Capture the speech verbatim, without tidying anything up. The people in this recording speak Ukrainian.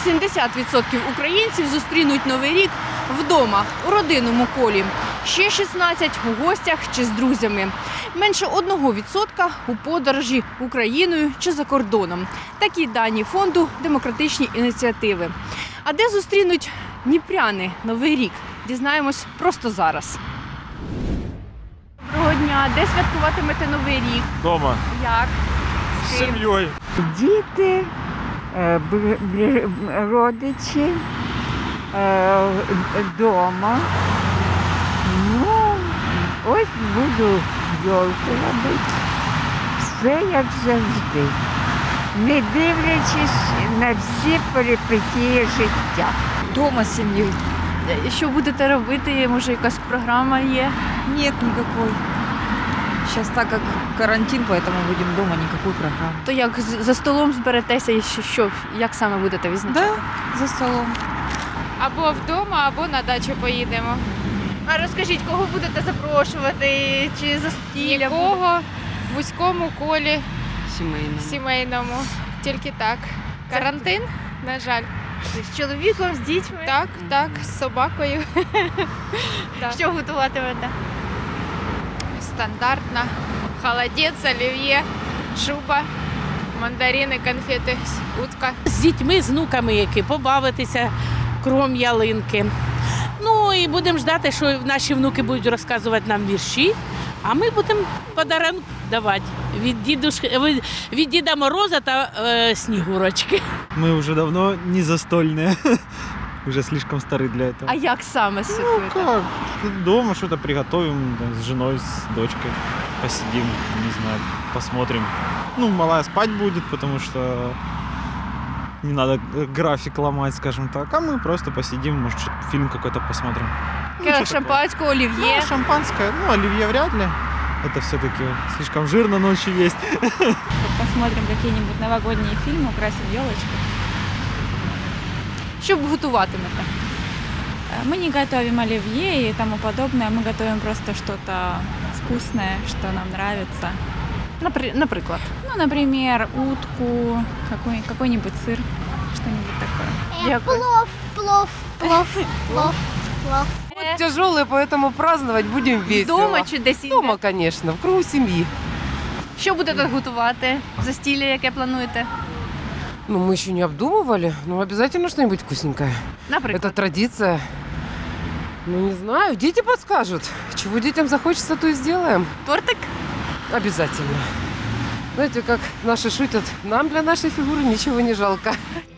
сімдесят відсотків українців зустрінуть Новий рік вдома, у родинному колі. Ще шістнадцять – у гостях чи з друзями. Менше одного відсотка – у подорожі Україною чи за кордоном. Такі дані фонду «Демократичні ініціативи». А де зустрінуть дніпряни Новий рік? Дізнаємось просто зараз. Доброго дня! Де святкуватимете Новий рік? Дома. Як? З сім'єю. Діти, е, бр- бр- родичі, е, дома. Ну, ось буду йолку робити. Все як завжди. Не дивлячись на всі перипетії життя. Дома с семьей. Що будете робити? Може, якась програма є? Нет никакой. Сейчас так как карантин, поэтому будем дома, никакой программы. То як з- за столом зберетеся і що, що? Як саме будете відзначати? Да, за столом. Або вдома, або на дачу поїдемо. А розкажіть, кого будете запрошувати? Чи застілля? Нікого в вузькому колі Сімейному. сімейному. Тільки так. Карантин, на жаль. З чоловіком, з дітьми? Так, так, з собакою. Так. Що готуватимете? Стандартно. Холодець, олів'є, шуба, мандарини, конфети, утка. З дітьми, з внуками, які побавитися кругом ялинки. Ну і будемо ждати, що наші внуки будуть розказувати нам вірші, а ми будемо подарунок давати від, дідушки, від, від Діда Мороза та е, Снігурочки. Мы уже давно не застольные. Уже слишком стары для этого. А як саме Ну святкуєте? как? Дома что-то приготовим, там, с женой, с дочкой. Посидим, не знаю, посмотрим. Ну, малая спать будет, потому что не надо график ломать, скажем так. А мы просто посидим, может, что-то фильм какой-то посмотрим. Ну, Келих что такое? шампанського, олів'є. Ну, шампанское, ну, оливье вряд ли. Это все-таки слишком жирно ночью есть. Посмотрим какие-нибудь новогодние фильмы, украсим елочку. Що б готуватимете? Э, Мы не готовим оливье и тому подобное, мы готовим просто что-то вкусное, что нам нравится. Напри- Наприклад. Ну, например, утку, какой- какой-нибудь сыр, что-нибудь такое. Дякую. Плов, плов, плов, плов. Тяжелый, поэтому праздновать будем весело. Вдома чи десь інде? Дома, конечно, в кругу семьи. Що будете готувати? Застілля, яке плануєте? Ну, мы еще не обдумывали, но обязательно что-нибудь вкусненькое. Это Наприклад. традиция. Ну, не знаю, дети подскажут. Чего детям захочется, то и сделаем. Тортик? Обязательно. Знаете, как наши шутят, нам для нашей фигуры ничего не жалко.